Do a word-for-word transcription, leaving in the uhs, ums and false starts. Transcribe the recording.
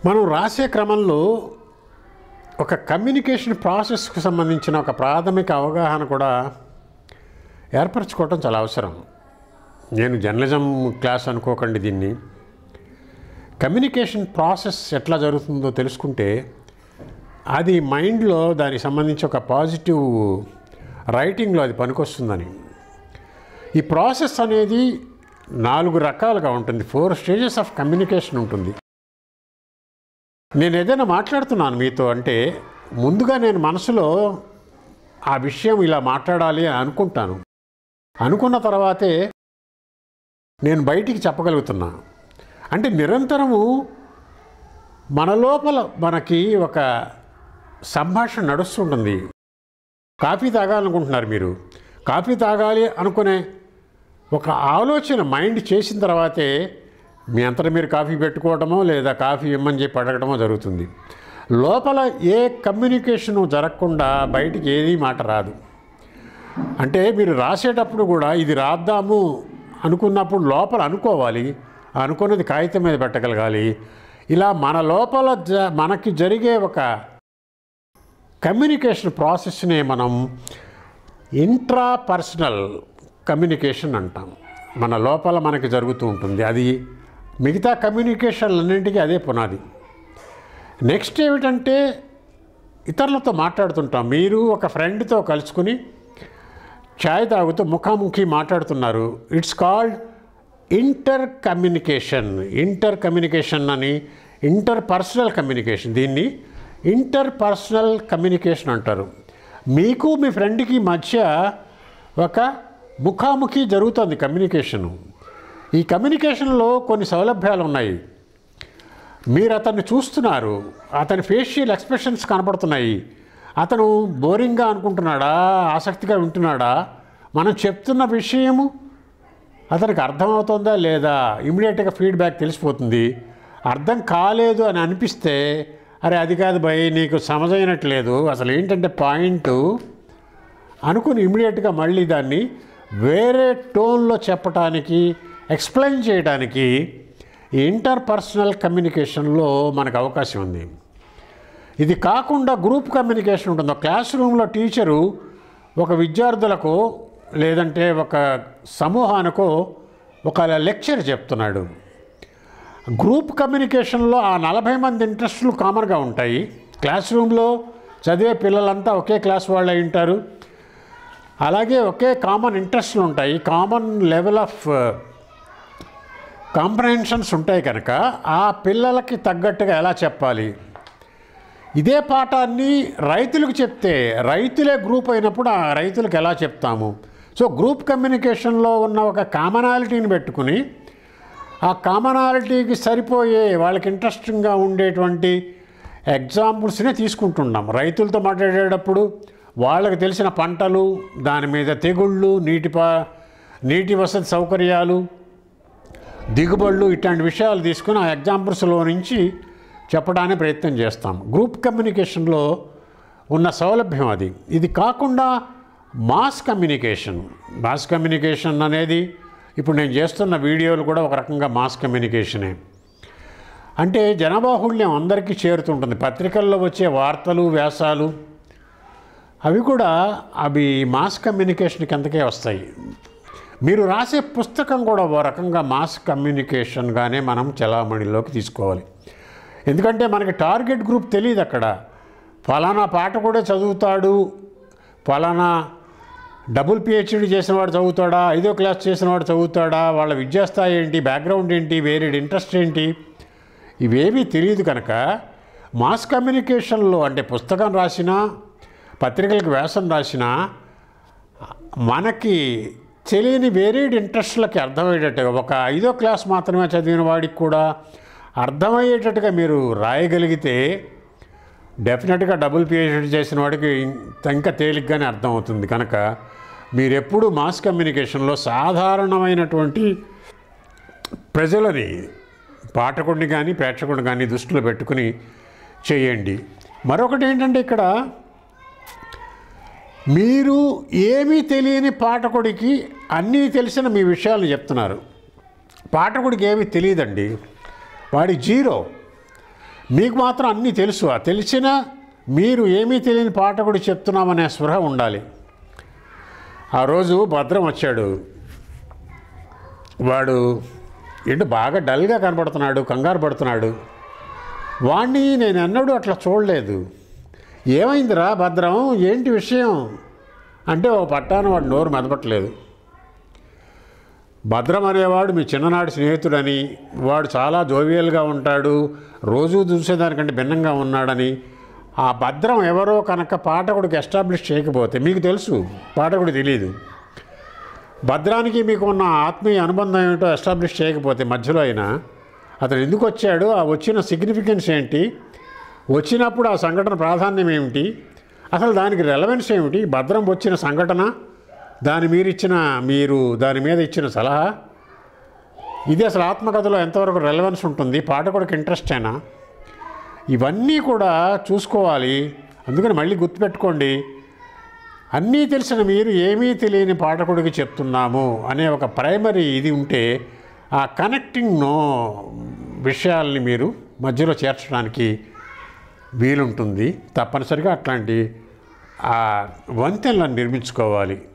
మనం రాసే క్రమంలో ఒక కమ్యూనికేషన్ ప్రాసెస్కు సంబంధించిన ఒక ప్రాథమిక అవగాహన కూడా ఏర్పరచుకోవటం చాలా అవసరం. నేను జర్నలిజం క్లాస్ అనుకోకండి దీన్ని. కమ్యూనికేషన్ ప్రాసెస్ ఎట్లా జరుగుతుందో తెలుసుకుంటే అది మైండ్లో దానికి సంబంధించి ఒక పాజిటివ్ రైటింగ్లో అది పనికొస్తుందని. ఈ ప్రాసెస్ అనేది నాలుగు రకాలుగా ఉంటుంది. ఫోర్ స్టేజెస్ ఆఫ్ కమ్యూనికేషన్ ఉంటుంది. నేను ఏదైనా మాట్లాడుతున్నాను మీతో అంటే ముందుగా నేను మనసులో ఆ విషయం ఇలా మాట్లాడాలి అని అనుకుంటాను. అనుకున్న తర్వాతే నేను బయటికి చెప్పగలుగుతున్నా. అంటే నిరంతరము మన లోపల మనకి ఒక సంభాషణ నడుస్తుంటుంది. కాఫీ తాగాలనుకుంటున్నారు మీరు. కాఫీ తాగాలి అనుకునే ఒక ఆలోచన మైండ్ చేసిన తర్వాతే మీ అంతటా మీరు కాఫీ పెట్టుకోవటమో లేదా కాఫీ ఇమ్మని చెప్పి అడగటమో జరుగుతుంది. లోపల ఏ కమ్యూనికేషను జరగకుండా బయటికి ఏదీ మాట రాదు. అంటే మీరు రాసేటప్పుడు కూడా ఇది రాద్దాము అనుకున్నప్పుడు లోపల అనుకోవాలి, అనుకున్నది కాగితం మీద పెట్టగలగాలి. ఇలా మన లోపల జ మనకి జరిగే ఒక కమ్యూనికేషన్ ప్రాసెస్నే మనం ఇంట్రా పర్సనల్ కమ్యూనికేషన్ అంటాం. మన లోపల మనకి జరుగుతూ ఉంటుంది. అది మిగతా కమ్యూనికేషన్లన్నింటికీ అదే పునాది. నెక్స్ట్ ఏమిటంటే ఇతరులతో మాట్లాడుతుంటాం. మీరు ఒక ఫ్రెండ్తో కలుసుకుని ఛాయ్ తాగుతూ ముఖాముఖి మాట్లాడుతున్నారు. It's called intercommunication. Intercommunication అని ఇంటర్ పర్సనల్ కమ్యూనికేషన్, దీన్ని ఇంటర్ పర్సనల్ కమ్యూనికేషన్ అంటారు. మీకు మీ ఫ్రెండ్కి మధ్య ఒక ముఖాముఖి జరుగుతుంది కమ్యూనికేషను. ఈ కమ్యూనికేషన్లో కొన్ని సౌలభ్యాలు ఉన్నాయి. మీరు అతన్ని చూస్తున్నారు, అతని ఫేషియల్ ఎక్స్ప్రెషన్స్ కనపడుతున్నాయి. అతను బోరింగ్గా అనుకుంటున్నాడా, ఆసక్తిగా వింటున్నాడా, మనం చెప్తున్న విషయము అతనికి అర్థమవుతుందా లేదా ఇమీడియట్గా ఫీడ్బ్యాక్ తెలిసిపోతుంది. అర్థం కాలేదు అని అనిపిస్తే అరే అది కాదు భయ్, నీకు సమజైనట్లేదు, అసలు ఏంటంటే పాయింట్ అనుకుని ఇమీడియట్గా మళ్ళీ దాన్ని వేరే టోన్లో చెప్పటానికి, ఎక్స్ప్లెయిన్ చేయడానికి ఇంటర్ పర్సనల్ కమ్యూనికేషన్లో మనకు అవకాశం ఉంది. ఇది కాకుండా గ్రూప్ కమ్యూనికేషన్ ఉంటుంది. ఒక క్లాస్ రూమ్లో టీచరు ఒక విద్యార్థులకు లేదంటే ఒక సమూహానికో ఒక లెక్చర్ చెప్తున్నాడు. గ్రూప్ కమ్యూనికేషన్లో ఆ నలభై మంది ఇంట్రెస్టులు కామన్గా ఉంటాయి. క్లాస్ రూమ్లో చదివే పిల్లలంతా ఒకే క్లాస్ వాళ్ళు అయి ఉంటారు. అలాగే ఒకే కామన్ ఇంట్రెస్ట్లు ఉంటాయి, కామన్ లెవెల్ ఆఫ్ కాంప్రహెన్షన్స్ ఉంటాయి. కనుక ఆ పిల్లలకి తగ్గట్టుగా ఎలా చెప్పాలి, ఇదే పాఠాన్ని రైతులకు చెప్తే రైతులే గ్రూప్ అయినప్పుడు ఆ రైతులకు ఎలా చెప్తాము. సో గ్రూప్ కమ్యూనికేషన్లో ఉన్న ఒక కామనాలిటీని పెట్టుకుని ఆ కామనాలిటీకి సరిపోయే వాళ్ళకి ఇంట్రెస్టింగ్గా ఉండేటువంటి ఎగ్జాంపుల్స్నే తీసుకుంటున్నాం. రైతులతో మాట్లాడేటప్పుడు వాళ్ళకి తెలిసిన పంటలు, దాని మీద తెగుళ్ళు, నీటి పా నీటి వసతి సౌకర్యాలు, దిగుబడులు, ఇట్లాంటి విషయాలు తీసుకుని ఆ ఎగ్జాంపుల్స్లో నుంచి చెప్పడానికి ప్రయత్నం చేస్తాం. గ్రూప్ కమ్యూనికేషన్లో ఉన్న సౌలభ్యం అది. ఇది కాకుండా మాస్ కమ్యూనికేషన్. మాస్ కమ్యూనికేషన్ అనేది ఇప్పుడు నేను చేస్తున్న వీడియోలు కూడా ఒక రకంగా మాస్ కమ్యూనికేషనే. అంటే జనబాహుళ్యం అందరికీ చేరుతుంటుంది. పత్రికల్లో వచ్చే వార్తలు, వ్యాసాలు అవి కూడా అవి మాస్ కమ్యూనికేషన్ కిందకే వస్తాయి. మీరు రాసే పుస్తకం కూడా ఓ రకంగా మాస్ కమ్యూనికేషన్గానే మనం చలామణిలోకి తీసుకోవాలి. ఎందుకంటే మనకి టార్గెట్ గ్రూప్ తెలియదు. అక్కడ ఫలానా పాట కూడా చదువుతాడు, ఫలానా డబుల్ పిహెచ్డీ చేసినవాడు చదువుతాడా, ఐదో క్లాస్ చేసినవాడు చదువుతాడా, వాళ్ళ విద్యాస్థాయి ఏంటి, బ్యాక్గ్రౌండ్ ఏంటి, వేరేడ్ ఇంట్రెస్ట్ ఏంటి, ఇవేమీ తెలియదు. కనుక మాస్ కమ్యూనికేషన్లో అంటే పుస్తకం రాసినా, పత్రికలకు వ్యాసం రాసినా మనకి తెలియని వేరేడ్ ఇంట్రెస్ట్లకి అర్థమయ్యేటట్టుగా, ఒక ఐదో క్లాస్ మాత్రమే చదివిన వాడికి కూడా అర్థమయ్యేటట్టుగా మీరు రాయగలిగితే డెఫినెట్గా డబుల్ పిహెచ్డీ చేసిన వాడికి ఇంకా తేలిగ్గానే అర్థమవుతుంది. కనుక మీరు ఎప్పుడు మాస్ కమ్యూనికేషన్లో సాధారణమైనటువంటి ప్రజలని, పాఠకుడిని కానీ ప్రేక్షకుడిని కానీ దృష్టిలో పెట్టుకుని చేయండి. మరొకటి ఏంటంటే ఇక్కడ మీరు ఏమీ తెలియని పాఠకుడికి అన్నీ తెలిసిన మీ విషయాలు చెప్తున్నారు. పాఠకుడికి ఏమీ తెలియదండి, వాడి జీరో. మీకు మాత్రం అన్నీ తెలుసు. ఆ తెలిసినా మీరు ఏమీ తెలియని పాఠకుడు చెప్తున్నామనే స్పృహ ఉండాలి. ఆ రోజు భద్రం వచ్చాడు. వాడు ఏంటో బాగా డల్గా కనబడుతున్నాడు, కంగారు పడుతున్నాడు. వాణ్ణి నేను ఎన్నడూ అట్లా చూడలేదు. ఏమైందిరా భద్రం, ఏంటి విషయం అంటే ఓ పట్టాన వాడు నోరు మెదపట్లేదు. భద్రం అనేవాడు మీ చిన్ననాటి స్నేహితుడని, వాడు చాలా జోవియల్గా ఉంటాడు, రోజూ చూసేదానికంటే భిన్నంగా ఉన్నాడని. ఆ భద్రం ఎవరో కనుక పాఠకుడికి ఎస్టాబ్లిష్ చేయకపోతే, మీకు తెలుసు పాఠకుడు తెలియదు, భద్రానికి మీకు ఉన్న ఆత్మీయ అనుబంధం ఏమిటో ఎస్టాబ్లిష్ చేయకపోతే మధ్యలో అయినా అతను ఎందుకు వచ్చాడు, ఆ వచ్చిన సిగ్నిఫికెన్స్ ఏంటి, వచ్చినప్పుడు ఆ సంఘటన ప్రాధాన్యం ఏమిటి, అసలు దానికి రెలవెన్స్ ఏమిటి, భద్రం వచ్చిన సంఘటన, దాని మీరు ఇచ్చిన మీరు దాని మీద ఇచ్చిన సలహా, ఇది అసలు ఆత్మకథలో ఎంతవరకు రెలవెన్స్ ఉంటుంది, పాఠకుడికి ఇంట్రెస్ట్ అయినా, ఇవన్నీ కూడా చూసుకోవాలి. అందుకని మళ్ళీ గుర్తుపెట్టుకోండి, అన్నీ తెలిసిన మీరు ఏమీ తెలియని పాఠకుడికి చెప్తున్నాము అనే ఒక ప్రైమరీ ఇది ఉంటే ఆ కనెక్టింగ్ నో విషయాల్ని మీరు మధ్యలో చేర్చడానికి వీలుంటుంది. తప్పనిసరిగా అట్లాంటి ఆ వంతెనలను నిర్మించుకోవాలి.